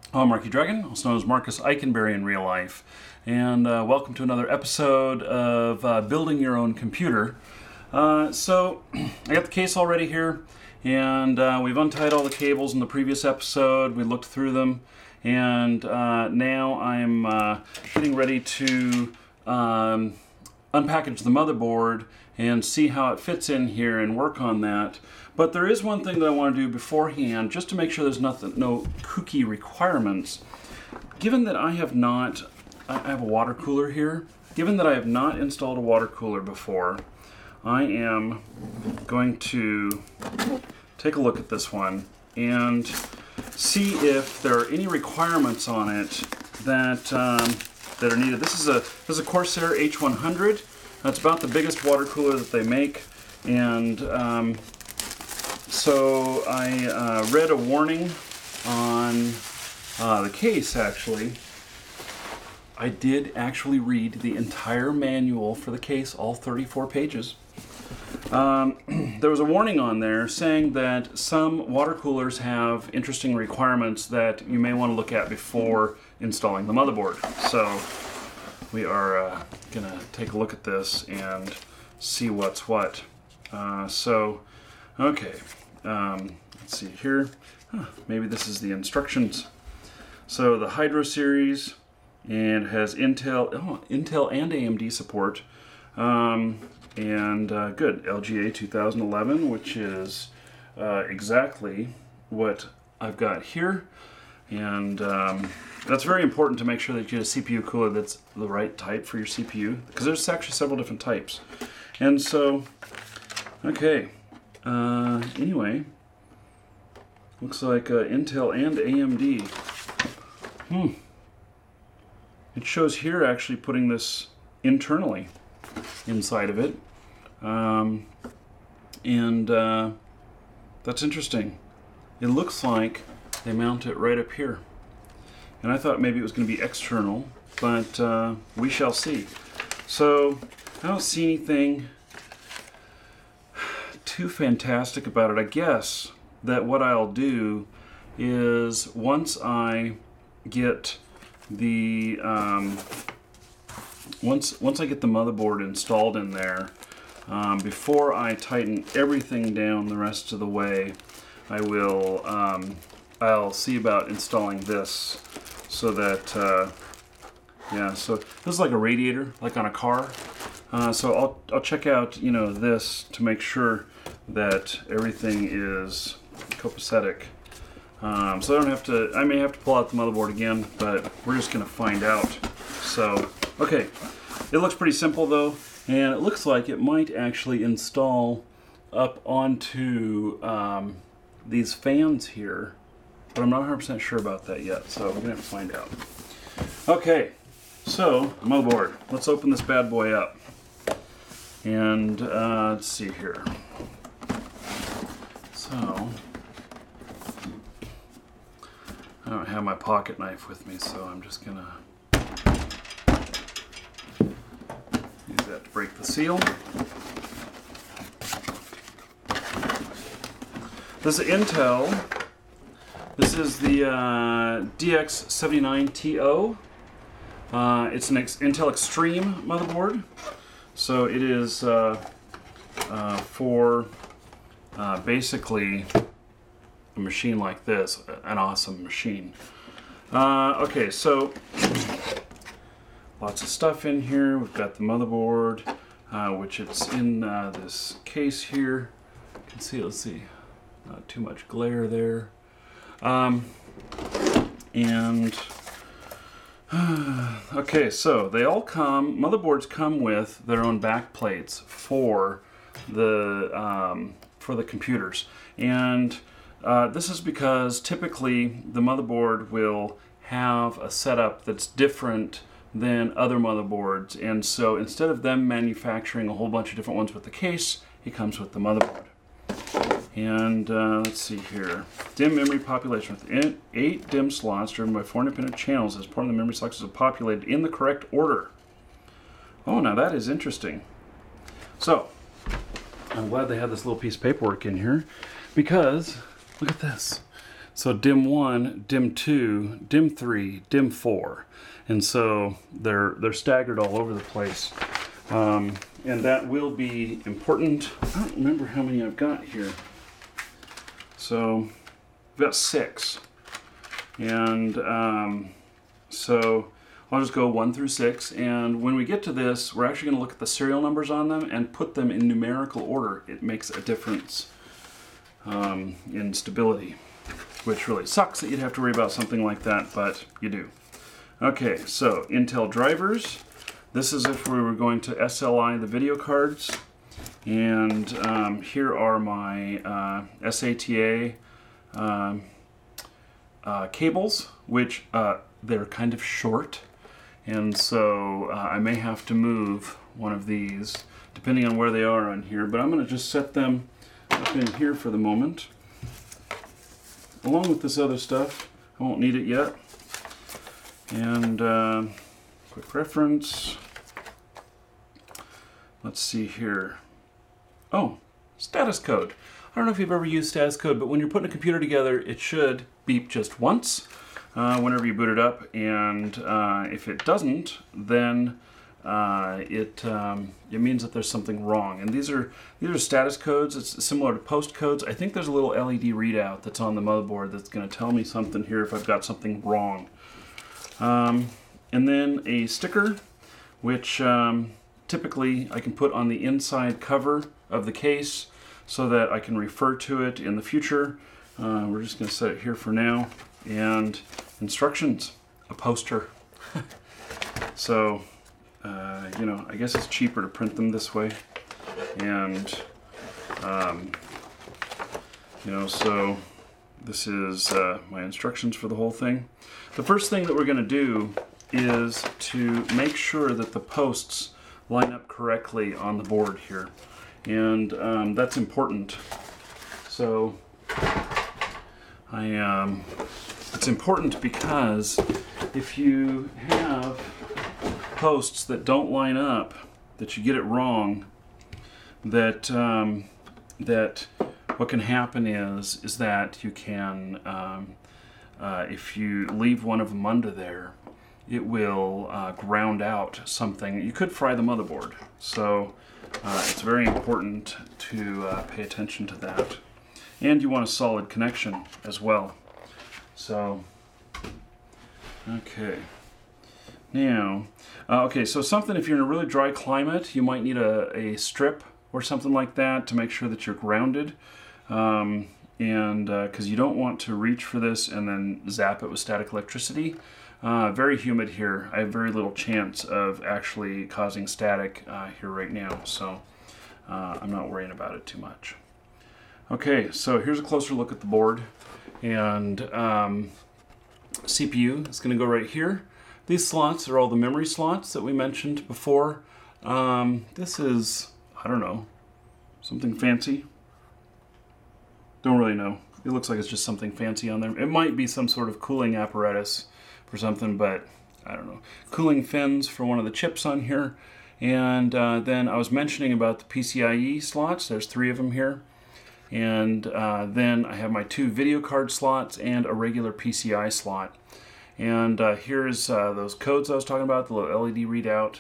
I'm Marky Dragon, also known as Marcus Eikenberry in real life, and welcome to another episode of Building Your Own Computer. So, I got the case already here, and we've untied all the cables in the previous episode. We looked through them, and now I'm getting ready to unpackage the motherboard and see how it fits in here and work on that. But there is one thing that I want to do beforehand, just to make sure there's no kooky requirements. Given that I have a water cooler here. Given that I have not installed a water cooler before, I am going to take a look at this one and see if there are any requirements on it that are needed. This is a Corsair H100. That's about the biggest water cooler that they make, and so I read a warning on the case, actually. I did actually read the entire manual for the case, all 34 pages. There was a warning on there saying that some water coolers have interesting requirements that you may want to look at before installing the motherboard. So we are going to take a look at this and see what's what. Okay. Let's see here. Maybe this is the instructions. So the Hydro series, and has Intel and AMD support. And good, LGA 2011, which is exactly what I've got here. And that's very important to make sure that you get a CPU cooler that's the right type for your CPU, because there's actually several different types. And so, okay. Anyway, looks like Intel and AMD. It shows here actually putting this internally inside of it. That's interesting. It looks like they mount it right up here. And I thought maybe it was going to be external, but we shall see. So, I don't see anything too fantastic about it. I guess that what I'll do is once I get the once I get the motherboard installed in there, before I tighten everything down the rest of the way, I'll see about installing this so that so this is like a radiator, like on a car. So I'll check out this to make sure that everything is copacetic. So I may have to pull out the motherboard again, but we're just going to find out. So, okay, it looks pretty simple though, and it looks like it might actually install up onto these fans here, but I'm not 100% sure about that yet, so we're going to have to find out. Okay, so motherboard, let's open this bad boy up. And let's see here. So, I don't have my pocket knife with me, so I'm just gonna use that to break the seal. This is Intel. This is the DX79TO. It's an Intel Extreme motherboard. So it is for basically a machine like this, an awesome machine. Okay, so lots of stuff in here. We've got the motherboard, which it's in this case here. You can see, let's see, not too much glare there. Okay, so they all motherboards come with their own back plates for the computers. And this is because typically the motherboard will have a setup that's different than other motherboards. And so instead of them manufacturing a whole bunch of different ones with the case, it comes with the motherboard. And let's see here. DIMM memory population with 8 DIMM slots driven by 4 independent channels as part of the memory selections are populated in the correct order. Oh, now that is interesting. So, I'm glad they had this little piece of paperwork in here because, look at this. So DIMM 1, DIMM 2, DIMM 3, DIMM 4. And so they're staggered all over the place. And that will be important. I don't remember how many I've got here. So I've got 6. And so I'll just go 1 through 6. And when we get to this, we're actually going to look at the serial numbers on them and put them in numerical order. It makes a difference in stability, which really sucks that you'd have to worry about something like that, but you do. Okay, so Intel drivers. This is if we were going to SLI the video cards. And here are my SATA cables, which they're kind of short. And so I may have to move one of these, depending on where they are on here. But I'm going to just set them up in here for the moment, along with this other stuff. I won't need it yet. And quick reference. Let's see here. Oh, status code. I don't know if you've ever used status code, but when you're putting a computer together, it should beep just once whenever you boot it up. And if it doesn't, then it means that there's something wrong. And these are status codes. It's similar to post codes. I think there's a little LED readout that's on the motherboard that's going to tell me something here if I've got something wrong. And then a sticker, which typically I can put on the inside cover of the case so that I can refer to it in the future. We're just going to set it here for now. And instructions, a poster. So, you know, I guess it's cheaper to print them this way. And, you know, so this is my instructions for the whole thing. The first thing that we're going to do is to make sure that the posts line up correctly on the board here. And that's important. So it's important because if you have posts that don't line up, that you get it wrong, that what can happen is that you can, if you leave one of them under there, it will ground out something. You could fry the motherboard. So it's very important to pay attention to that. And you want a solid connection as well. So, okay. Now, okay, so something, if you're in a really dry climate, you might need a strip or something like that to make sure that you're grounded. And because you don't want to reach for this and then zap it with static electricity. Very humid here. I have very little chance of actually causing static here right now, so I'm not worrying about it too much. Okay, so here's a closer look at the board. And CPU is going to go right here. These slots are all the memory slots that we mentioned before. This is, I don't know, something fancy. Don't really know. It looks like it's just something fancy on there. It might be some sort of cooling apparatus for something, but I don't know. Cooling fins for one of the chips on here. And then I was mentioning about the PCIe slots. There's 3 of them here. And then I have my 2 video card slots and a regular PCI slot. And here's those codes I was talking about, the little LED readout.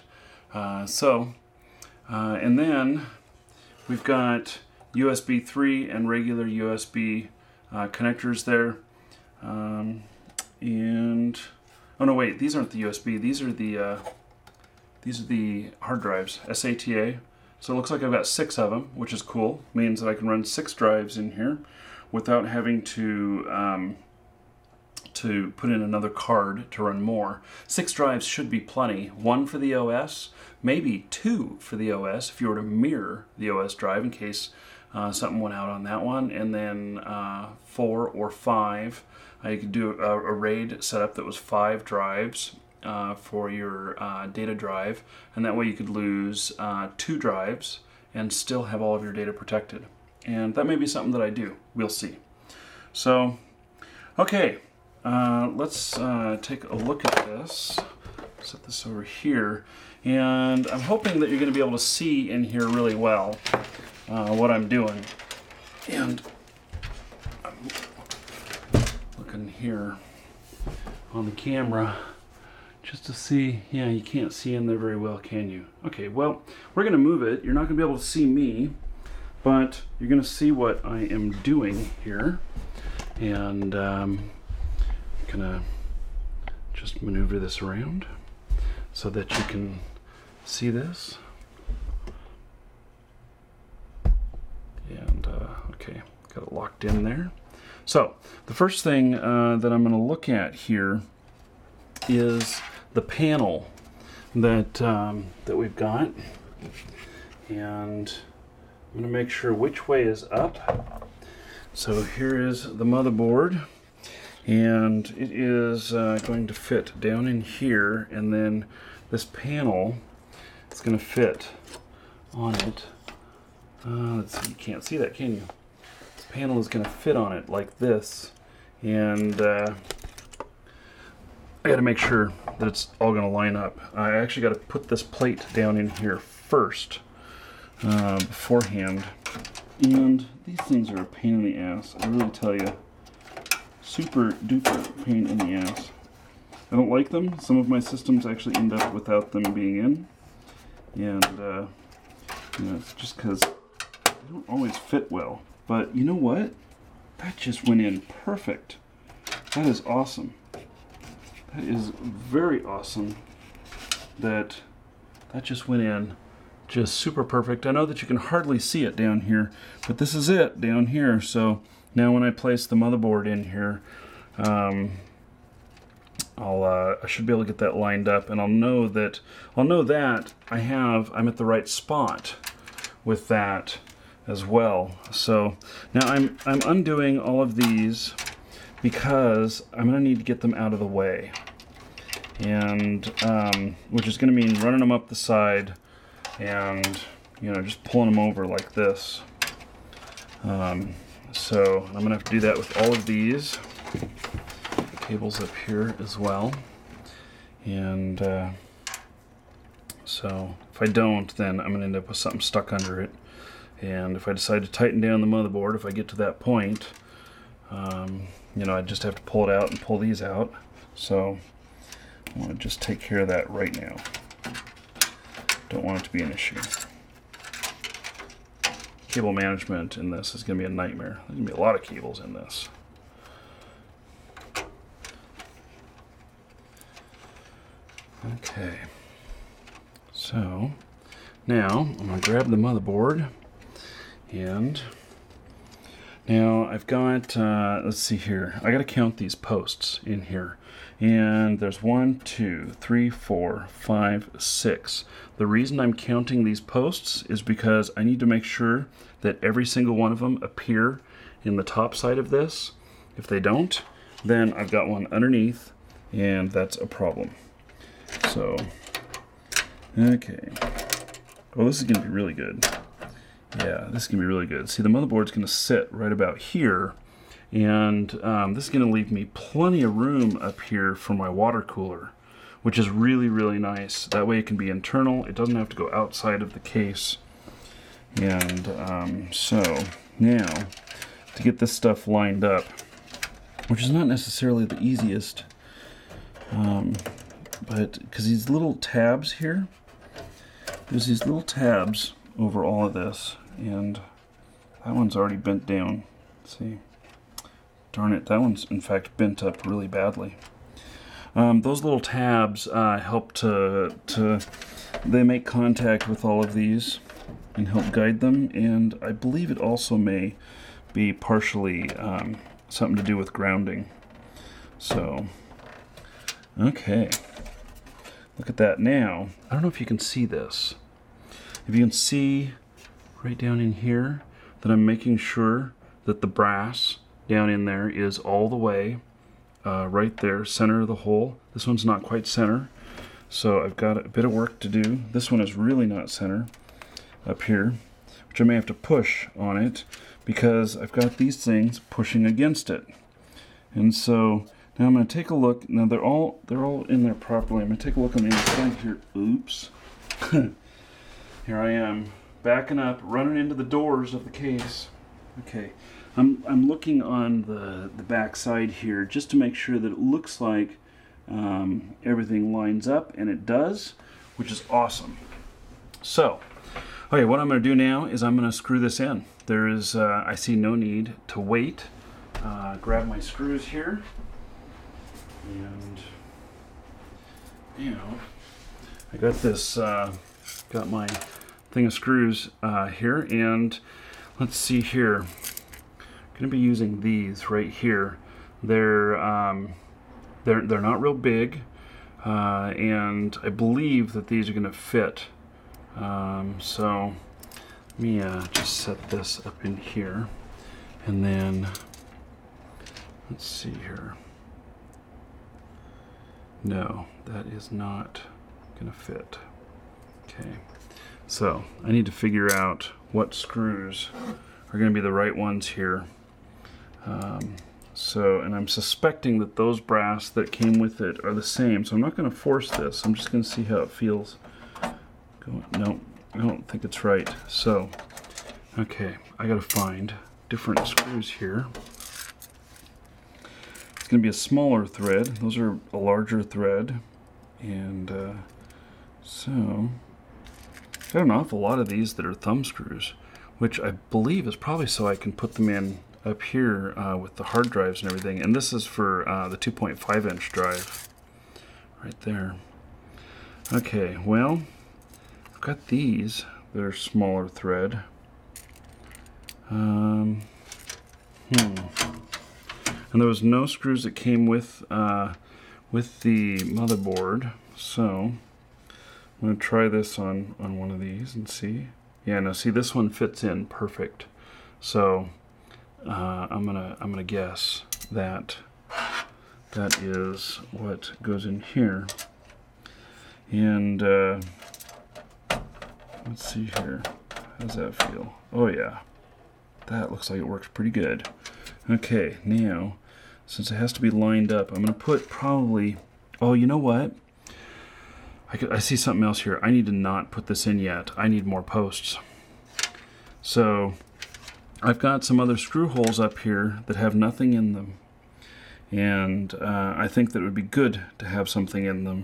And then we've got USB 3 and regular USB connectors there. And oh no, wait, these aren't the USB. These are the hard drives, SATA. So it looks like I've got 6 of them, which is cool. Means that I can run 6 drives in here without having to put in another card to run more. 6 drives should be plenty. 1 for the OS, maybe 2 for the OS if you were to mirror the OS drive in case something went out on that one, and then 4 or 5. You could do a RAID setup that was 5 drives for your data drive, and that way you could lose 2 drives and still have all of your data protected. And that may be something that I do. We'll see. So, okay, let's take a look at this. Set this over here, and I'm hoping that you're going to be able to see in here really well what I'm doing. And in here on the camera just to see. Yeah, you can't see in there very well, can you? Okay, well, we're going to move it. You're not going to be able to see me, but you're going to see what I am doing here. And I'm going to just maneuver this around so that you can see this. And okay, got it locked in there. So the first thing that I'm going to look at here is the panel that that we've got, and I'm going to make sure which way is up. So here is the motherboard, and it is going to fit down in here, and then this panel is going to fit on it. Let's see, you can't see that, can you? This panel is going to fit on it like this, and I got to make sure that it's all going to line up. I actually got to put this plate down in here first beforehand, and these things are a pain in the ass. I really tell you, super duper pain in the ass. I don't like them. Some of my systems actually end up without them being in, and you know, it's just because they don't always fit well. But you know what? That just went in perfect. That is awesome. That is very awesome that just went in just super perfect. I know that you can hardly see it down here, but this is it down here. So now when I place the motherboard in here, I should be able to get that lined up, and I'll know that I'm at the right spot with that as well. So now I'm undoing all of these because I'm going to need to get them out of the way, and which is going to mean running them up the side and, you know, just pulling them over like this. So I'm going to have to do that with all of these cables up here as well, and so if I don't, then I'm going to end up with something stuck under it. And if I decide to tighten down the motherboard, if I get to that point, you know, I just have to pull it out and pull these out. So I want to just take care of that right now. Don't want it to be an issue. Cable management in this is going to be a nightmare. There's going to be a lot of cables in this. Okay, so now I'm going to grab the motherboard, and now I've got, let's see here, I got to count these posts in here, and there's 1, 2, 3, 4, 5, 6. The reason I'm counting these posts is because I need to make sure that every single one of them appear in the top side of this. If they don't, then I've got one underneath, and that's a problem. So, okay. Well, this is going to be really good. Yeah, this is going to be really good. See, the motherboard's going to sit right about here, and this is going to leave me plenty of room up here for my water cooler, which is really, really nice. That way it can be internal. It doesn't have to go outside of the case. And so, now, to get this stuff lined up, which is not necessarily the easiest, but because these little tabs here, there's these little tabs over all of this, and that one's already bent down. Let's see, darn it, that one's in fact bent up really badly. Those little tabs help they make contact with all of these and help guide them, and I believe it also may be partially something to do with grounding. So, okay. Look at that now. I don't know if you can see this. If you can see right down in here that I'm making sure that the brass down in there is all the way right there, center of the hole. This one's not quite center, so I've got a bit of work to do. This one is really not center up here, which I may have to push on it because I've got these things pushing against it. And so now I'm going to take a look. Now they're all in there properly. I'm going to take a look on the inside here. Oops. Here I am, backing up, running into the doors of the case. Okay, I'm looking on the back side here just to make sure that it looks like everything lines up, and it does, which is awesome. So, okay, what I'm going to do now is I'm going to screw this in. There is, I see no need to wait. Grab my screws here, and I got this, got my thing of screws here, and let's see here. I'm going to be using these right here. They're not real big, and I believe that these are going to fit. So let me just set this up in here, and then let's see here. No, that is not going to fit. Okay, so I need to figure out what screws are going to be the right ones here. And I'm suspecting that those brass that came with it are the same, so I'm not going to force this. I'm just going to see how it feels. No, I don't think it's right. So, okay, I got to find different screws here. It's going to be a smaller thread. Those are a larger thread. And so, I got an awful lot of these that are thumb screws, which I believe is probably so I can put them in up here with the hard drives and everything. And this is for the 2.5 inch drive right there. Okay, well, I've got these that are smaller thread. And there was no screws that came with the motherboard, so I'm going to try this on one of these and see. Yeah, no, see, this one fits in perfect. So I'm gonna guess that that is what goes in here. And let's see here. How does that feel? Oh yeah, that looks like it works pretty good. Okay, now since it has to be lined up, I'm gonna put probably. Oh, you know what? I see something else here. I need to not put this in yet. I need more posts. So I've got some other screw holes up here that have nothing in them, and I think that it would be good to have something in them.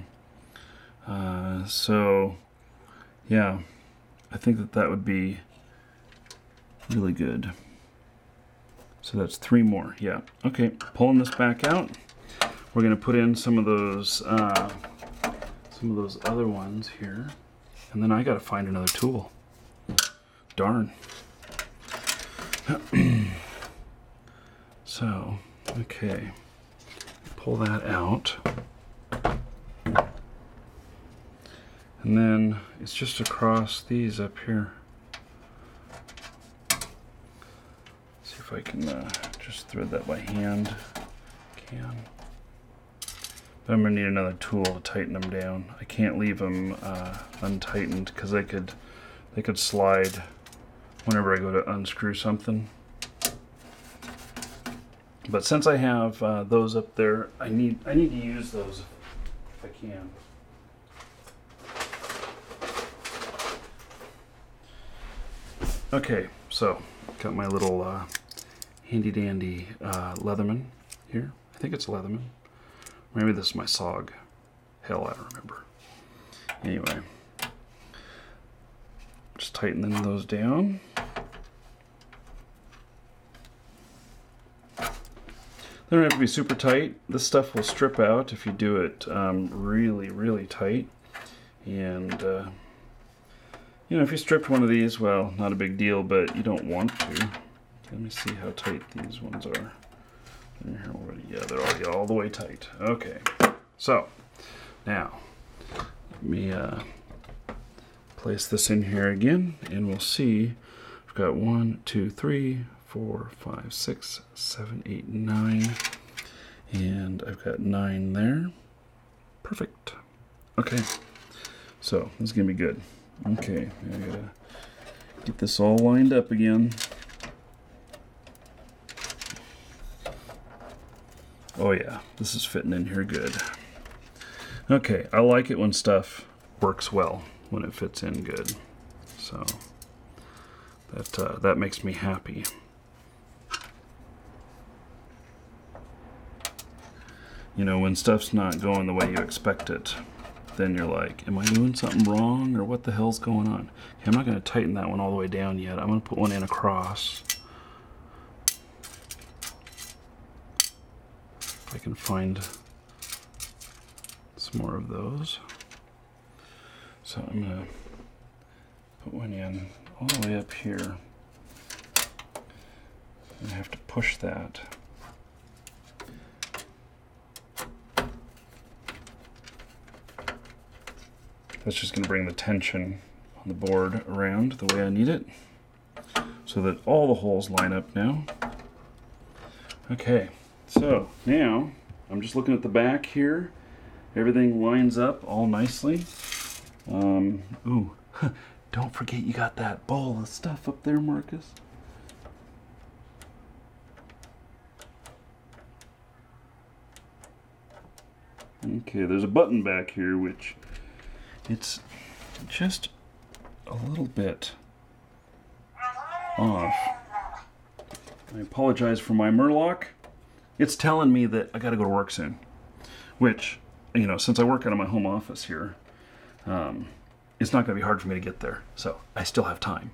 So yeah, I think that that would be really good. So that's 3 more. Yeah. Okay, pulling this back out. We're going to put in some of those other ones here, and then I got to find another tool. Darn. So, okay, pull that out, and then it's just across these up here. See if I can just thread that by hand. But I'm gonna need another tool to tighten them down. I can't leave them untightened because they could slide whenever I go to unscrew something. But since I have those up there, I need to use those if I can. Okay, so got my little handy dandy Leatherman here. I think it's a Leatherman. Maybe this is my SOG. Hell, I don't remember. Anyway, just tightening those down. They don't have to be super tight. This stuff will strip out if you do it really, really tight. And you know, if you stripped one of these, well, not a big deal, but you don't want to. Let me see how tight these ones are. They're already, yeah, they're already all the way tight. Okay, so now let me place this in here again, and we'll see. I've got 1, 2, 3, 4, 5, 6, 7, 8, 9, and I've got 9 there. Perfect. Okay, so this is gonna be good. Okay, I gotta get this all lined up again. Oh yeah, this is fitting in here good. Okay, I like it when stuff works well, when it fits in good. So that makes me happy. you know, when stuff's not going the way you expect it, then you're like, am I doing something wrong or what the hell's going on? Okay, I'm not going to tighten that one all the way down yet. I'm going to put one in across. If I can find some more of those. So I'm going to put one in all the way up here. I have to push that. That's just going to bring the tension on the board around the way I need it, so that all the holes line up now. Okay, so now I'm just looking at the back here. Everything lines up all nicely. Ooh, don't forget you got that bowl of stuff up there, Marcus. Okay, there's a button back here which it's just a little bit off. I apologize for my Murloc. It's telling me that I gotta go to work soon, which, you know, since I work out of my home office here, it's not gonna be hard for me to get there, so I still have time.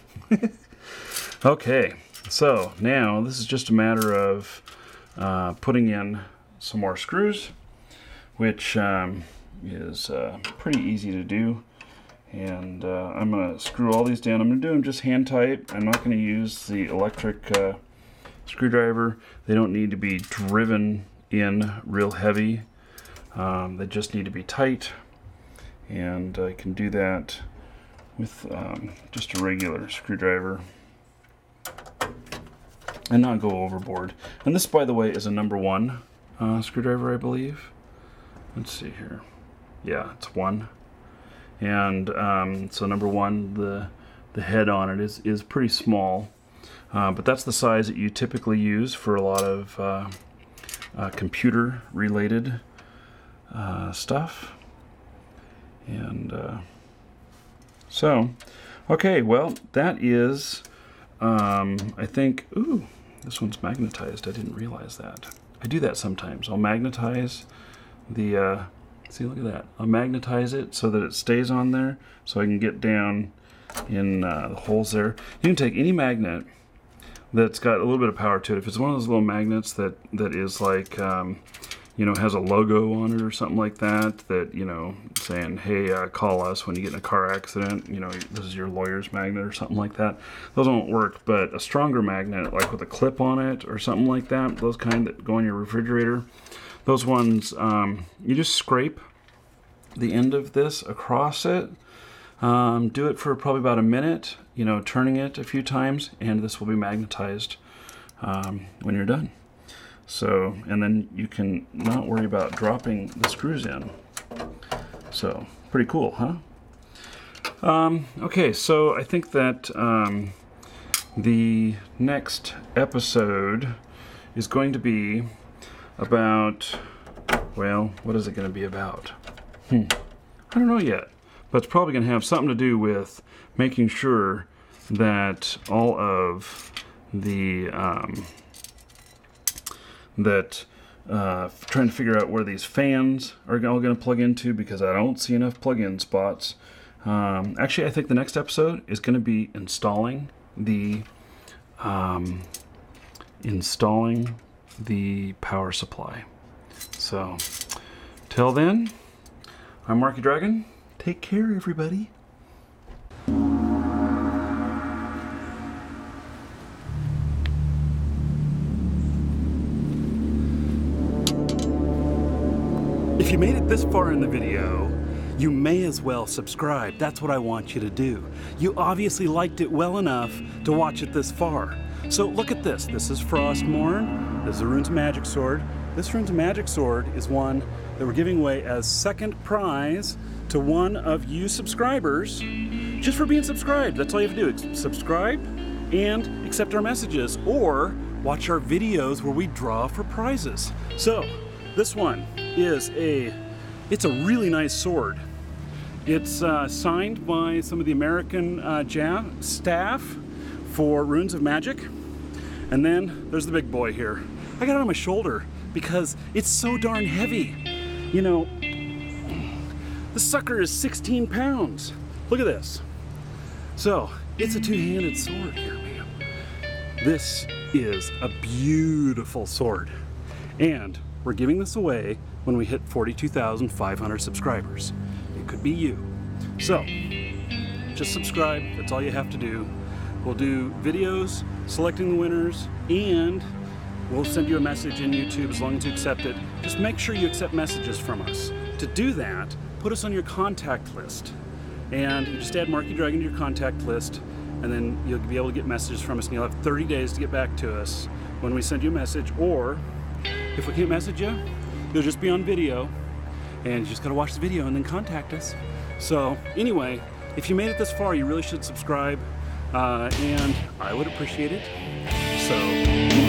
Okay, so now this is just a matter of putting in some more screws, which is pretty easy to do. And I'm going to screw all these down. I'm going to do them just hand tight. I'm not going to use the electric screwdriver. They don't need to be driven in real heavy. They just need to be tight. And I can do that with just a regular screwdriver and not go overboard. And this, by the way, is a number 1 screwdriver, I believe. Let's see here. Yeah, it's 1. And so number 1, the head on it is pretty small, but that's the size that you typically use for a lot of computer related stuff. And so, okay, well, that is, I think, ooh, this one's magnetized. I didn't realize that. I do that sometimes. I'll magnetize the, see, look at that. I'll magnetize it so that it stays on there so I can get down in the holes there. You can take any magnet that's got a little bit of power to it. If it's one of those little magnets that is like, you know, has a logo on it or something like that, that, you know, saying, hey, call us when you get in a car accident, you know, this is your lawyer's magnet or something like that. Those won't work, but a stronger magnet, like with a clip on it or something like that, those kind that go in your refrigerator, those ones, you just scrape the end of this across it. Do it for probably about a minute, you know, turning it a few times, and this will be magnetized when you're done. So, and then you can not worry about dropping the screws in. So, pretty cool, huh? Okay, so I think that the next episode is going to be about, well, what is it going to be about? I don't know yet, but it's probably going to have something to do with making sure that all of the trying to figure out where these fans are all going to plug into, because I don't see enough plug-in spots. Actually, I think the next episode is going to be installing the power supply. So, till then, I'm Marky Dragon. Take care, everybody. If you made it this far in the video, you may as well subscribe. That's what I want you to do. You obviously liked it well enough to watch it this far. So look at this. This is Frostmourne. This is the Runes of Magic sword. This Runes of Magic sword is one that we're giving away as second prize to one of you subscribers, just for being subscribed. That's all you have to do. Subscribe and accept our messages, or watch our videos where we draw for prizes. So this one is it's a really nice sword. It's signed by some of the American staff for Runes of Magic. And then there's the big boy here. I got it on my shoulder because it's so darn heavy. You know, the sucker is 16 pounds. Look at this. So, it's a two-handed sword here, man. This is a beautiful sword. And we're giving this away when we hit 42,500 subscribers. It could be you. So, just subscribe. That's all you have to do. We'll do videos selecting the winners, and we'll send you a message in YouTube as long as you accept it. Just make sure you accept messages from us. To do that, put us on your contact list. And you just add Marky Dragon to your contact list, and then you'll be able to get messages from us, and you'll have 30 days to get back to us when we send you a message. Or if we can't message you, you'll just be on video, and you just gotta watch the video and then contact us. So anyway, if you made it this far, you really should subscribe, and I would appreciate it. So